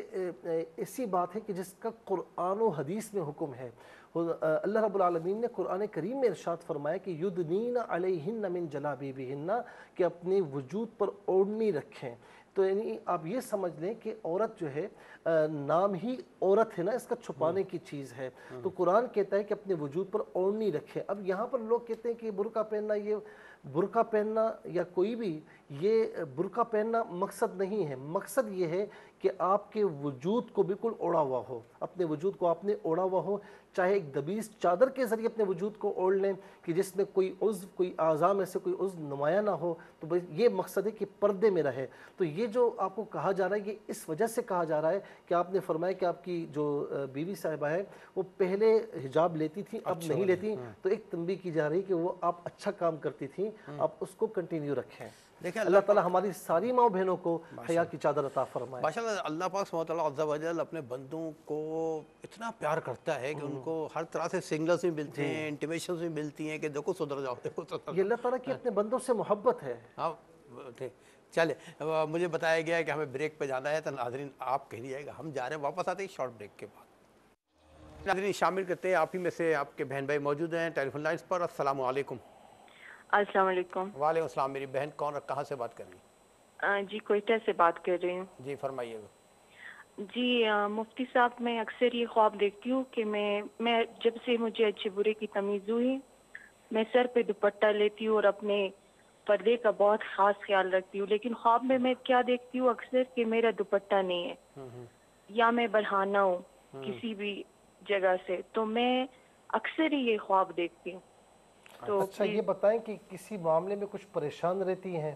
یہ ایسی بات ہے کہ جس کا قرآن و حدیث میں حکم ہے. اللہ رب العالمین نے قرآن کریم میں ارشاد فرمایا کہ یدنین علیہن من جلابیبہن, کہ اپنے وجود پر اوڑھنی رکھیں. تو یعنی آپ یہ سمجھ لیں کہ عورت جو ہے نام ہی عورت ہے نا, اس کا چھپانے کی چیز ہے. تو قرآن کہتا ہے کہ اپنے وجود پر اوڑھنی رکھیں. اب یہاں پر لوگ کہتے ہیں کہ برقع پہننا, یہ برقع پہننا یا کوئی بھی یہ برقع پہننا مقصد نہیں ہے، مقصد یہ ہے کہ آپ کے وجود کو بالکل اوڑا ہوا ہو، اپنے وجود کو آپ نے اوڑا ہوا ہو، چاہے ایک دبیس چادر کے ذریعے اپنے وجود کو اوڑھ لیں کہ جس میں کوئی عضو، کوئی اعضاء میں سے کوئی عضو نمایاں نہ ہو، تو بس یہ مقصد ہے کہ پردے میں رہے۔ تو یہ جو آپ کو کہا جا رہا ہے، یہ اس وجہ سے کہا جا رہا ہے کہ آپ نے فرمایا کہ آپ کی جو بیوی صاحبہ ہے وہ پہلے حجاب لیتی تھی، اب نہیں لیتی، تو ایک تنبیہ کی جا رہی ہے کہ وہ آپ اچھا کام کرتی تھیں، آپ اس کو کنٹینیو رکھیں۔ دیکھیں اللہ تعالیٰ ہماری ساری ماں بہنوں کو حیا کی چادر عطا فرمائے۔ ماشاءاللہ اللہ پاک سبحانہ وتعالیٰ عز و جل اپنے بندوں کو اتنا پیار کرتا ہے کہ ان کو ہر طرح سے سگنلز بھی ملتے ہیں، انٹیمیشنز بھی ملتی ہیں کہ دیکھو سدھر جاؤ، دیکھو سدھر جاؤ۔ یہ اللہ تعالیٰ کی اپنے بندوں سے محبت ہے۔ ہاں ٹھیک، چلے مجھے بتایا گیا ہے کہ ہمیں بریک پہ جانا ہے، تو ناظرین آپ کہہ دیجیے گا، ہم جا رہے ہیں، واپس آتے ہیں شارٹ بریک کے بعد۔ ناظرین شامل کرتے ہیں، آپ ہی میں سے آپ کے بہن بھائی موجود ہیں ٹیلی فون لائنز پر۔ السلام علیکم۔ السلام علیکم۔ وعلیکم السلام۔ میری بہن کون اور کہاں سے بات کر رہی ہیں؟ جی کوئٹہ سے بات کر رہی ہوں۔ جی فرمائیے گا۔ جی مفتی صاحب، میں اکثر یہ خواب دیکھتی ہوں کہ میں میں جب سے مجھے اچھے برے کی تمیز ہوئی، میں سر پہ دوپٹہ لیتی ہوں اور اپنے پردے کا بہت خاص خیال رکھتی ہوں، لیکن خواب میں میں کیا دیکھتی ہوں اکثر کہ میرا دوپٹہ نہیں ہے یا میں برہانہ ہوں کسی بھی جگہ سے، تو میں اکثر ہی یہ خواب دیکھتی ہوں۔ تو اچھا یہ بتائیں کہ کسی معاملے میں کچھ پریشان رہتی ہیں؟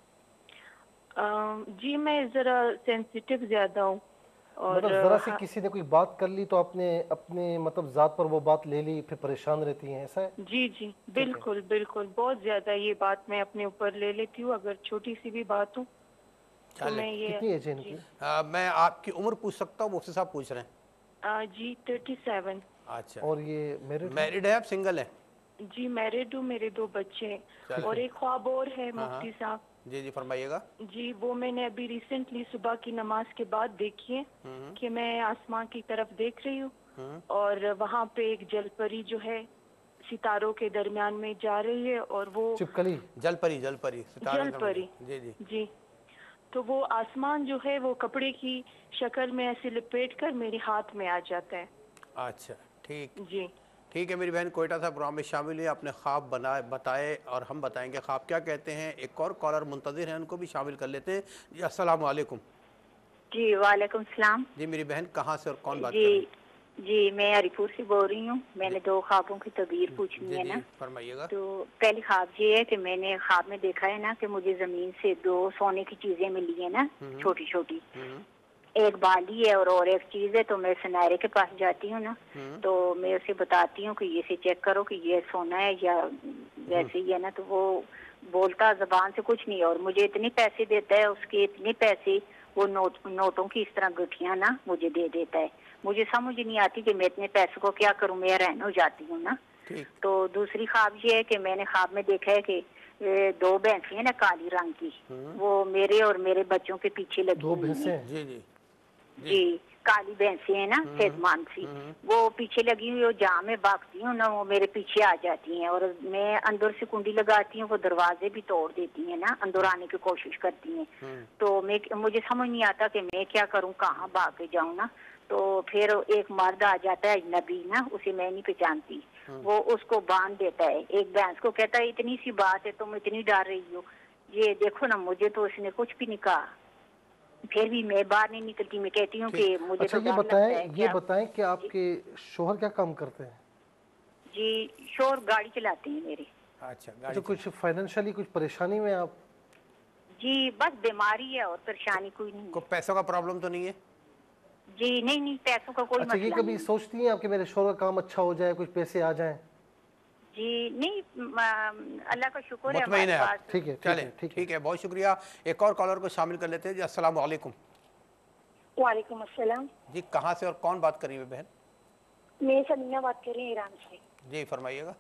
جی میں ذرا سینسیٹیو زیادہ ہوں، اور مطلب ذرا سی کسی نے کوئی بات کر لی تو آپ نے اپنے مطلب ذات پر وہ بات لے لی، پھر پریشان رہتی ہیں، ایسا ہے؟ جی جی بالکل بالکل، بہت زیادہ یہ بات میں اپنے اوپر لے لیتی ہوں، اگر چھوٹی سی بھی بات ہو تو میں یہ۔ کتنی ایج ہے ان کی؟ میں آپ کی عمر پوچھ سکتا ہوں؟ مفتی صاحب پوچھ رہے ہیں۔ جی تھرٹی سیون۔ اچھا، اور یہ میرڈ میرڈ ہے آپ سنگل ہیں؟ جی میرڈ ہوں، میرے دو بچے ہیں، اور ایک خواب اور ہے مفتی صاحب۔ جی جی فرمائیے گا۔ جی وہ میں نے ابھی ریسنٹلی صبح کی نماز کے بعد دیکھی ہے کہ میں آسمان کی طرف دیکھ رہی ہوں، اور وہاں پہ ایک جل پری جو ہے ستاروں کے درمیان میں جا رہی ہے، اور وہ چپکلی جل پری جل پری جل پری جی جی جی، تو وہ آسمان جو ہے وہ کپڑے کی شکل میں ایسے لپیٹ کر میرے ہاتھ میں آ جاتا ہے۔ اچھا ٹھیک جی ٹھیک ہے، میری بہن کوئٹہ سے پروگرام میں شامل ہوئی، اپنے خواب بنائے بتائے اور ہم بتائیں گے خواب کیا کہتے ہیں۔ ایک اور کالر منتظر ہیں، ان کو بھی شامل کر لیتے ہیں۔ جی السلام علیکم۔ جی وعلیکم السلام۔ جی میری بہن کہاں سے اور کون بات جی کر رہی ہیں؟ جی میں علی پور سے بول رہی ہوں، میں نے دو خوابوں کی تعبیر پوچھنی ہے نا۔ فرمائیے گا۔ تو پہلی خواب یہ ہے کہ میں نے خواب میں دیکھا ہے نا کہ مجھے زمین سے دو سونے کی چیزیں ملی ہیں نا، چھوٹی چھوٹی، ایک بالی ہے اور اور ایک چیز ہے، تو میں سنارے کے پاس جاتی ہوں نا، تو میں اسے بتاتی ہوں کہ یہ سے چیک کرو کہ یہ سونا ہے یا ویسے ہی ہے نا، تو وہ بولتا زبان سے کچھ نہیں، اور مجھے اتنے پیسے دیتا ہے، اس کے اتنے پیسے وہ نوٹ نوٹوں کی اس طرح گٹھیاں نا مجھے دے دیتا ہے۔ مجھے سمجھ نہیں آتی کہ میں اتنے پیسوں کو کیا کروں، میں رہن ہو جاتی ہوں نا۔ تو دوسری خواب یہ ہے کہ میں نے خواب میں دیکھا ہے کہ دو بھینسیں ہیں نا کالی رنگ کی، وہ میرے اور میرے بچوں کے پیچھے لگی ہوئی ہیں۔ جی جی جی کالی بھینسیں ہیں نا سیدمان سی، وہ پیچھے لگی ہوئی، جہاں میں بھاگتی ہوں نا وہ میرے پیچھے آ جاتی ہیں، اور میں اندر سے کنڈی لگاتی ہوں، وہ دروازے بھی توڑ دیتی ہیں نا، اندر آنے کی کوشش کرتی ہیں۔ تو میں مجھے سمجھ نہیں آتا کہ میں کیا کروں، کہاں بھاگ کے جاؤں نا۔ تو پھر ایک مرد آ جاتا ہے اجنبی نا، اسے میں نہیں پہچانتی، وہ اس کو باندھ دیتا ہے، ایک بھینس کو کہتا ہے اتنی سی بات ہے تم اتنی ڈر رہی ہو، یہ دیکھو نا مجھے تو اس نے کچھ بھی نہیں کہا، پھر بھی میں باہر نہیں نکلتی، میں کہتی ہوں کہ مجھے تو ڈر لگتا ہے۔ یہ بتائیں کہ آپ کے شوہر کیا کام کرتے ہیں؟ جی شوہر گاڑی چلاتے ہیں میرے۔ اچھا کچھ فائنینشلی کچھ پریشانی میں آپ؟ جی بس بیماری ہے اور پریشانی کوئی نہیں۔ کوئی پیسوں کا پرابلم تو نہیں ہے؟ جی نہیں نہیں پیسوں کا کوئی مسئلہ نہیں۔ اچھا یہ کبھی سوچتی ہیں آپ کہ میرے شوہر کا کام اچھا ہو جائے، کچھ پیسے آ جائیں؟ جی نہیں اللہ کا شکر ہے مطمئن ہے آپ؟ ٹھیک ہے چلیں ٹھیک ہے، بہت شکریہ۔ ایک اور کالر کو شامل کر لیتے ہیں۔ جی السلام علیکم۔ وعلیکم السلام۔ جی کہاں سے اور کون بات کر رہی ہے بہن؟ میں سمیہ بات کر رہی ہوں ایران سے۔ جی فرمائیے گا۔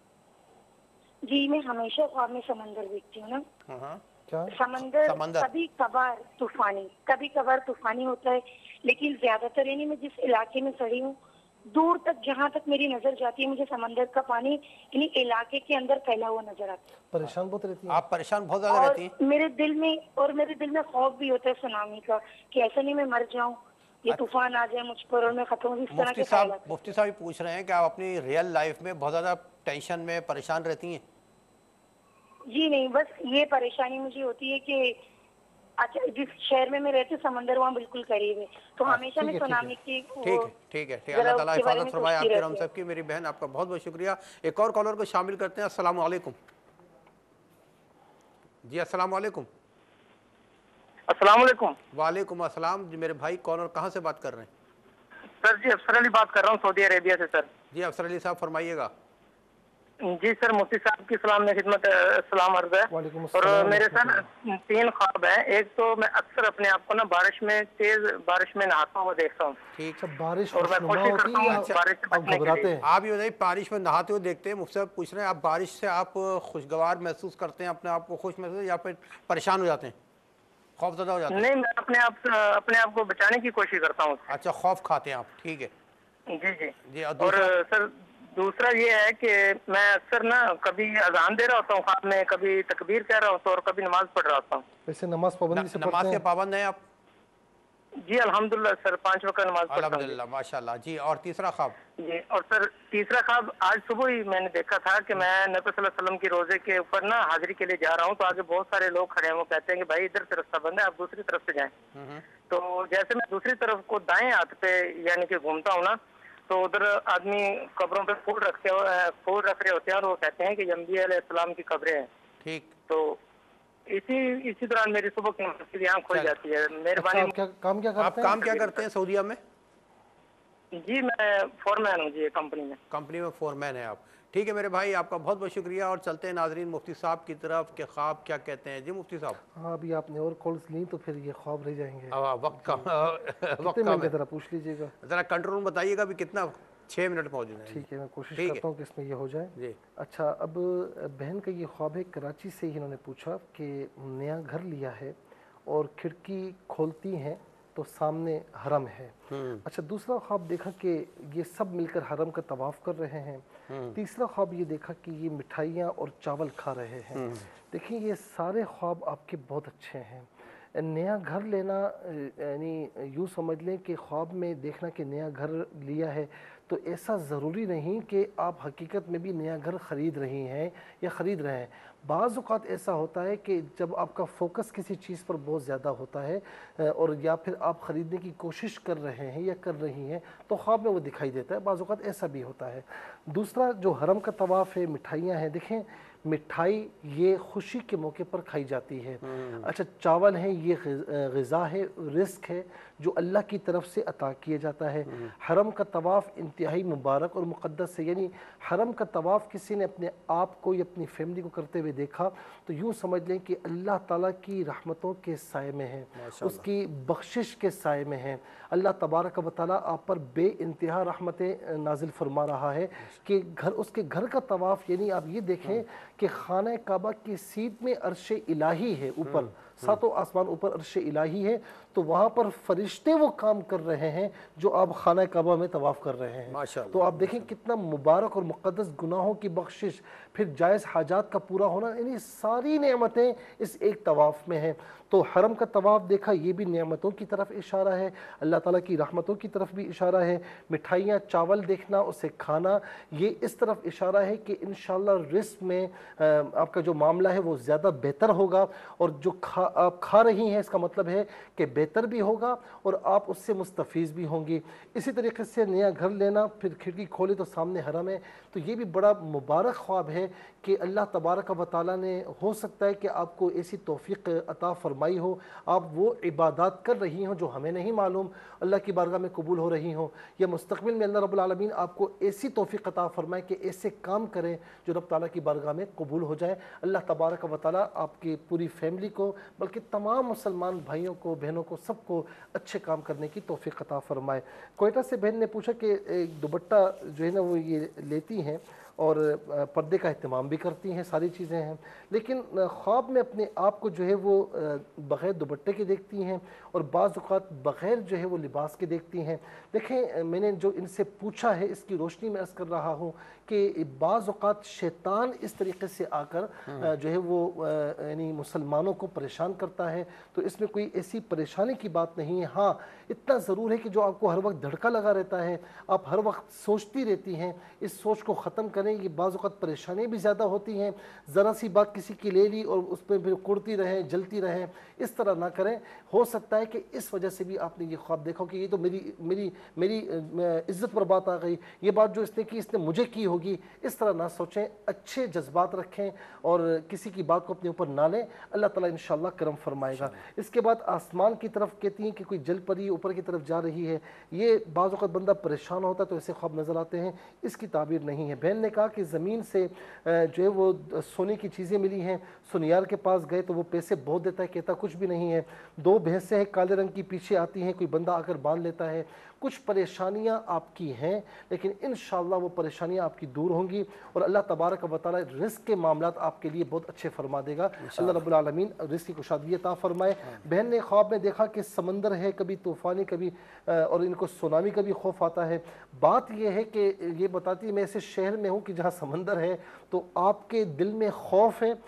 جی میں ہمیشہ خواب میں سمندر دیکھتی ہوں نا، سمندر کبھی کبھار طوفانی، کبھی کبھار طوفانی ہوتا ہے، لیکن زیادہ تر یعنی میں جس علاقے میں کھڑی ہوں دور تک جہاں تک میری نظر جاتی ہے مجھے سمندر کا پانی یعنی علاقے کے اندر پھیلا ہوا نظر آتا ہے۔ پریشان بہت رہتی ہیں آپ؟ پریشان بہت زیادہ رہتی ہیں؟ اور میرے دل میں اور میرے دل میں خوف بھی ہوتا ہے سونامی کا، کہ ایسا نہیں میں مر جاؤں، یہ طوفان آ جائے مجھ پر اور میں ختم ہوں، اس طرح کے خیالات۔ مفتی صاحب پوچھ رہے ہیں کہ آپ اپنی ریئل لائف میں بہت زیادہ ٹینشن میں پریشان رہتی ہیں؟ جی نہیں، بس یہ پریشانی مجھے ہوتی ہے کہ اچھا جس شہر میں میں رہتی ہوں سمندر وہاں بالکل قریب ہے، تو ہمیشہ میں سونامی کی ٹھیک ہے ٹھیک ہے اللہ تعالیٰ حفاظت فرمائے آپ کے ہم سب کی. میری بہن آپ کا بہت بہت شکریہ. ایک اور کالر کو شامل کرتے ہیں. السلام علیکم. جی السلام علیکم. السلام علیکم. وعلیکم السلام. جی میرے بھائی کون اور کہاں سے بات کر رہے ہیں؟ سر جی افسر علی بات کر رہا ہوں سعودی عربیہ سے. سر جی افسر علی صاحب فرمائیے گا. جی سر مفتی صاحب کی سلام میں خدمت سلام عرض ہے. اور میرے سر تین خواب ہیں. ایک تو میں اکثر اپنے آپ کو نا بارش میں تیز بارش میں نہاتا ہوا دیکھتا ہوں. ٹھیک. بارش اور میں کوشش کرتا ہوں بارش سے بچنے کے لیے. آپ یہ بتائیے بارش میں نہاتے ہوئے دیکھتے ہیں، مفتی صاحب پوچھ رہے ہیں آپ بارش سے آپ خوشگوار محسوس کرتے ہیں، اپنے آپ کو خوش محسوس یا پھر پریشان ہو جاتے ہیں، خوف زدہ ہو جاتے ہیں؟ نہیں میں اپنے آپ اپنے آپ کو بچانے کی کوشش کرتا ہوں. اچھا خوف کھاتے ہیں آپ. ٹھیک ہے جی جی. جی. اور سر دوسرا یہ ہے کہ میں اکثر نا کبھی اذان دے رہا ہوتا ہوں خواب میں، کبھی تکبیر کہہ رہا ہوتا ہوں اور کبھی نماز پڑھ رہا ہوتا ہوں. ویسے نماز پابندی سے نماز کے پابند ہیں آپ؟ جی الحمدللہ سر پانچ وقت نماز پڑھتا ہوں. الحمدللہ ماشاء اللہ. جی اور تیسرا خواب؟ جی اور سر تیسرا خواب آج صبح ہی میں نے دیکھا تھا کہ میں نبی صلی اللہ علیہ وسلم کی روزے کے اوپر نا حاضری کے لیے جا رہا ہوں، تو آگے بہت سارے لوگ کھڑے ہیں، وہ کہتے ہیں کہ بھائی ادھر سے رستہ بند ہے، آپ دوسری طرف سے جائیں. تو جیسے میں دوسری طرف کو دائیں ہاتھ پہ یعنی کہ گھومتا ہوں نا، تو ادھر آدمی قبروں پہ پھول رکھتے پھول رکھ رہے ہوتے ہیں اور وہ کہتے ہیں کہ انبیاء علیہ السلام کی قبریں ہیں. ٹھیک. تو اسی اسی دوران میری صبح کی مسجد یہاں کھل جاتی ہے. مہربانی. کام کیا کرتے ہیں؟ آپ کام کیا کرتے ہیں سعودیہ میں؟ جی میں فورمین ہوں جی کمپنی میں. کمپنی میں فورمین ہیں آپ. ٹھیک ہے میرے بھائی آپ کا بہت بہت شکریہ. اور چلتے ہیں ناظرین مفتی صاحب کی طرف کہ خواب کیا کہتے ہیں. جی مفتی صاحب. ہاں ابھی آپ نے اور کالز لیں تو پھر یہ خواب رہ جائیں گے. وقت کا وقت کم ہے. ذرا پوچھ لیجیے گا. ذرا کنٹرول بتائیے گا بھی کتنا چھ منٹ موجود ہیں. ٹھیک ہے میں کوشش کرتا ہوں کہ اس میں یہ ہو جائے. جی اچھا اب بہن کا یہ خواب ہے، کراچی سے ہی انہوں نے پوچھا کہ نیا گھر لیا ہے اور کھڑکی کھولتی ہیں تو سامنے حرم ہے. اچھا دوسرا خواب دیکھا کہ یہ سب مل کر حرم کا طواف کر رہے ہیں. تیسرا خواب یہ دیکھا کہ یہ مٹھائیاں اور چاول کھا رہے ہیں. دیکھیں یہ سارے خواب آپ کے بہت اچھے ہیں. نیا گھر لینا یعنی یوں سمجھ لیں کہ خواب میں دیکھنا کہ نیا گھر لیا ہے تو ایسا ضروری نہیں کہ آپ حقیقت میں بھی نیا گھر خرید رہی ہیں یا خرید رہے ہیں. بعض اوقات ایسا ہوتا ہے کہ جب آپ کا فوکس کسی چیز پر بہت زیادہ ہوتا ہے اور یا پھر آپ خریدنے کی کوشش کر رہے ہیں یا کر رہی ہیں تو خواب میں وہ دکھائی دیتا ہے. بعض اوقات ایسا بھی ہوتا ہے. دوسرا جو حرم کا طواف ہے، مٹھائیاں ہیں، دیکھیں مٹھائی یہ خوشی کے موقع پر کھائی جاتی ہے. اچھا چاول ہیں یہ غذا ہے، رزق ہے جو اللہ کی طرف سے عطا کیا جاتا ہے. حرم کا طواف انتہائی مبارک اور مقدس ہے. یعنی حرم کا طواف کسی نے اپنے آپ کو یا اپنی فیملی کو کرتے ہوئے دیکھا تو یوں سمجھ لیں کہ اللہ تعالیٰ کی رحمتوں کے سائے میں ہیں، اس کی بخشش کے سائے میں ہیں. اللہ تبارک و تعالیٰ آپ پر بے انتہا رحمتیں نازل فرما رہا ہے کہ گھر اس کے گھر کا طواف یعنی آپ یہ دیکھیں کہ خانہ کعبہ کی سیٹ میں عرش الہی ہے، اوپر ساتوں آسمان اوپر عرش الہی ہے، تو وہاں پر فرشتے وہ کام کر رہے ہیں جو آپ خانہ کعبہ میں طواف کر رہے ہیں. تو آپ دیکھیں کتنا مبارک اور مقدس، گناہوں کی بخشش، پھر جائز حاجات کا پورا ہونا، یعنی ساری نعمتیں اس ایک طواف میں ہیں. تو حرم کا طواف دیکھا یہ بھی نعمتوں کی طرف اشارہ ہے، اللہ تعالیٰ کی رحمتوں کی طرف بھی اشارہ ہے. مٹھائیاں چاول دیکھنا، اسے کھانا، یہ اس طرف اشارہ ہے کہ انشاءاللہ رزق میں آپ کا جو معاملہ ہے وہ زیادہ بہتر ہوگا، اور جو کھا آپ کھا رہی ہیں اس کا مطلب ہے کہ بہتر بھی ہوگا اور آپ اس سے مستفیض بھی ہوں گی. اسی طریقے سے نیا گھر لینا، پھر کھڑکی کھولے تو سامنے حرم ہے، تو یہ بھی بڑا مبارک خواب ہے کہ اللہ تبارک و تعالیٰ نے ہو سکتا ہے کہ آپ کو ایسی توفیق عطا فرمائی ہو، آپ وہ عبادات کر رہی ہوں جو ہمیں نہیں معلوم اللہ کی بارگاہ میں قبول ہو رہی ہوں، یا مستقبل میں اللہ رب العالمین آپ کو ایسی توفیق عطا فرمائے کہ ایسے کام کریں جو رب تعالیٰ کی بارگاہ میں قبول ہو جائے. اللہ تبارک و تعالیٰ آپ کی پوری فیملی کو بلکہ تمام مسلمان بھائیوں کو، بہنوں کو، سب کو اچھے کام کرنے کی توفیق عطا فرمائے. کوئٹہ سے بہن نے پوچھا کہ ایک دوپٹہ جو ہے نا وہ یہ لیتی ہیں اور پردے کا اہتمام بھی کرتی ہیں، ساری چیزیں ہیں، لیکن خواب میں اپنے آپ کو جو ہے وہ بغیر دوپٹے کے دیکھتی ہیں اور بعض اوقات بغیر جو ہے وہ لباس کے دیکھتی ہیں. دیکھیں میں نے جو ان سے پوچھا ہے اس کی روشنی میں عرض کر رہا ہوں کہ بعض اوقات شیطان اس طریقے سے آ کر جو ہے وہ یعنی مسلمانوں کو پریشان کرتا ہے، تو اس میں کوئی ایسی پریشانی کی بات نہیں ہے. ہاں اتنا ضرور ہے کہ جو آپ کو ہر وقت دھڑکا لگا رہتا ہے، آپ ہر وقت سوچتی رہتی ہیں، اس سوچ کو ختم کریں کریں, یہ بعض اوقات پریشانیاں بھی زیادہ ہوتی ہیں, ذرا سی بات کسی کی لے لی اور اس پہ پھر کڑتی رہیں, جلتی رہیں, اس طرح نہ کریں. ہو سکتا ہے کہ اس وجہ سے بھی آپ نے یہ خواب دیکھا کہ یہ تو میری میری میری عزت پر بات آ گئی, یہ بات جو اس نے کی اس نے مجھے کی ہوگی. اس طرح نہ سوچیں, اچھے جذبات رکھیں اور کسی کی بات کو اپنے اوپر نہ لیں, اللہ تعالیٰ انشاءاللہ کرم فرمائے گا. اس کے بعد آسمان کی طرف کہتی ہیں کہ کوئی جل پری اوپر کی طرف جا رہی ہے. یہ بعض اوقات بندہ پریشان ہوتا ہے تو ایسے خواب نظر آتے ہیں, اس کی تعبیر نہیں ہے. بہن نے کہا کہ زمین سے جو ہے وہ سونے کی چیزیں ملی ہیں, سنیار کے پاس گئے تو وہ پیسے بہت دیتا ہے, کہتا کچھ بھی نہیں ہے. دو بھینسیں ہیں کالے رنگ کی پیچھے آتی ہیں, کوئی بندہ آ کر باندھ لیتا ہے. کچھ پریشانیاں آپ کی ہیں لیکن انشاءاللہ وہ پریشانیاں آپ کی دور ہوں گی اور اللہ تبارک و تعالی رزق کے معاملات آپ کے لیے بہت اچھے فرما دے گا. اللہ رب العالمین رزق کی کشادگی عطا فرمائے. بہن نے خواب میں دیکھا کہ سمندر ہے, کبھی طوفانی, کبھی اور ان کو سونامی کا بھی خوف آتا ہے. بات یہ ہے کہ یہ بتاتی ہے میں ایسے شہر میں ہوں کہ جہاں سمندر ہے تو آپ کے دل میں خوف ہے,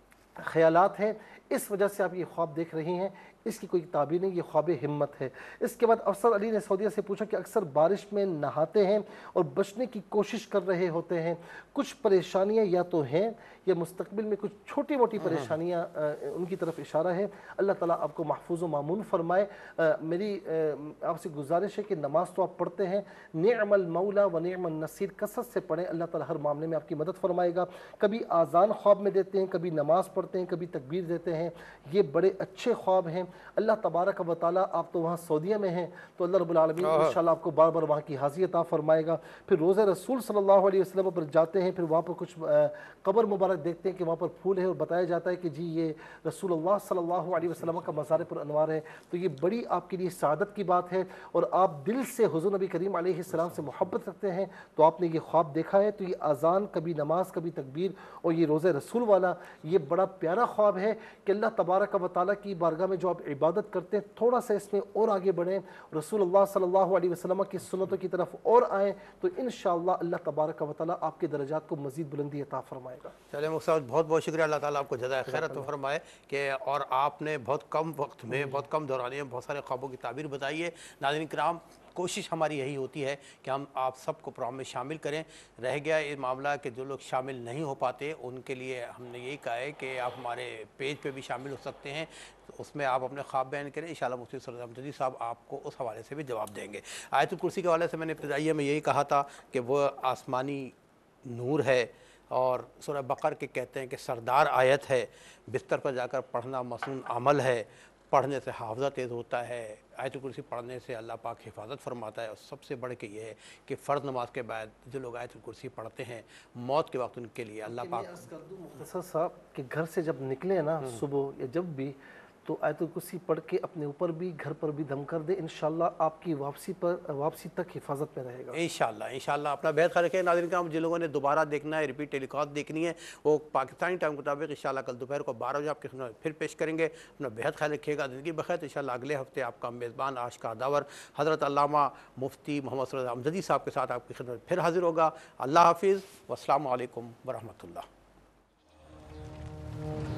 خیالات ہیں, اس وجہ سے آپ یہ خواب دیکھ رہی ہیں. اس کی کوئی تعبیر نہیں, یہ خواب ہمت ہے. اس کے بعد افسر علی نے سعودیہ سے پوچھا کہ اکثر بارش میں نہاتے ہیں اور بچنے کی کوشش کر رہے ہوتے ہیں, کچھ پریشانیاں یا تو ہیں یا مستقبل میں کچھ چھوٹی موٹی پریشانیاں ان کی طرف اشارہ ہے. اللہ تعالیٰ آپ کو محفوظ و مامون فرمائے. میری آپ سے گزارش ہے کہ نماز تو آپ پڑھتے ہیں, نعم المولا و نعم النصیر کثرت سے پڑھیں, اللہ تعالیٰ ہر معاملے میں آپ کی مدد فرمائے گا. کبھی آذان خواب میں دیتے ہیں, کبھی نماز پڑھتے ہیں, کبھی تکبیر دیتے ہیں, یہ بڑے اچھے خواب ہیں. اللہ تبارک و تعالیٰ, آپ تو وہاں سعودیہ میں ہیں تو اللہ رب العالمین انشاءاللہ آپ کو بار بار وہاں کی حاضری عطا فرمائے گا. پھر روزہ رسول صلی اللہ علیہ وسلم پر جاتے ہیں, پھر وہاں پر کچھ قبر مبارک دیکھتے ہیں کہ وہاں پر پھول ہے اور بتایا جاتا ہے کہ جی یہ رسول اللہ صلی اللہ علیہ وسلم کا مزار پر انوار ہے. تو یہ بڑی آپ کے لیے سعادت کی بات ہے اور آپ دل سے حضور نبی کریم علیہ السلام سے محبت رکھتے ہیں تو آپ نے یہ خواب دیکھا ہے. تو یہ اذان, کبھی نماز, کبھی تکبیر اور یہ روزہ رسول والا, یہ بڑا پیارا خواب ہے کہ اللہ تبارک و تعالیٰ کی بارگاہ میں جو آپ عبادت کرتے ہیں تھوڑا سا اس میں اور آگے بڑھیں, رسول اللہ صلی اللہ علیہ وسلم کی سنتوں کی طرف اور آئیں تو انشاءاللہ اللہ تبارک و تعالیٰ آپ کے درجات کو مزید بلندی عطا فرمائے گا. چلیں مفتی صاحب بہت بہت شکریہ, اللہ تعالیٰ آپ کو جزائے خیر عطا فرمائے کہ اور آپ نے بہت کم وقت میں, بہت کم دورانیے میں بہت سارے خوابوں کی تعبیر بتائی ہے. ناظرین کرام, کوشش ہماری یہی ہوتی ہے کہ ہم آپ سب کو پروگرام میں شامل کریں. رہ گیا یہ معاملہ کہ جو لوگ شامل نہیں ہو پاتے ان کے لیے ہم نے یہی کہا ہے کہ آپ ہمارے پیج پہ بھی شامل ہو سکتے ہیں, اس میں آپ اپنے خواب بیان کریں, انشاءاللہ مفتی صلی اللہ علیہ وسلم صاحب آپ کو اس حوالے سے بھی جواب دیں گے. آیت الکرسی کے حوالے سے میں نے ابتدائیہ میں یہی کہا تھا کہ وہ آسمانی نور ہے اور سورہ بقر کے کہتے ہیں کہ سردار آیت ہے, بستر پر جا کر پڑھنا مسنون عمل ہے, پڑھنے سے حافظہ تیز ہوتا ہے, آیت الکرسی پڑھنے سے اللہ پاک حفاظت فرماتا ہے. اور سب سے بڑھ کے یہ ہے کہ فرض نماز کے بعد جو لوگ آیت الکرسی پڑھتے ہیں موت کے وقت ان کے لیے اللہ پاک مختصر صاحب کہ گھر سے جب نکلے نا صبح یا جب بھی تو آیت الکرسی پڑھ کے اپنے اوپر بھی گھر پر بھی دم کر دے, انشاءاللہ آپ کی واپسی پر واپسی تک حفاظت میں رہے گا انشاءاللہ. انشاءاللہ اپنا بہت خیال رکھیں. ناظرین کرام, جن لوگوں نے دوبارہ دیکھنا ہے, ریپیٹ ٹیلی کاسٹ دیکھنی ہے, وہ پاکستانی ٹائم کے مطابق انشاءاللہ کل دوپہر کو بارہ بجے آپ کی خدمت پھر پیش کریں گے. اپنا بہت خیال رکھیے گا, زندگی بخیر. انشاءاللہ اگلے ہفتے آپ کا میزبان آشکار داور حضرت علامہ مفتی محمد صلی اللہ امجدی صاحب کے ساتھ آپ کی خدمت پھر حاضر ہوگا. اللہ حافظ والسلام علیکم ورحمۃ اللہ.